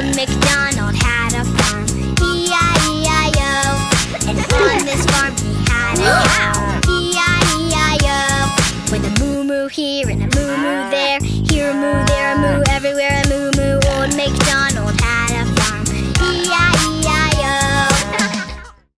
Old MacDonald had a farm, E-I-E-I-O. And on this farm he had a cow, E-I-E-I-O. With a moo-moo here and a moo-moo there, here a moo, there a moo, everywhere a moo.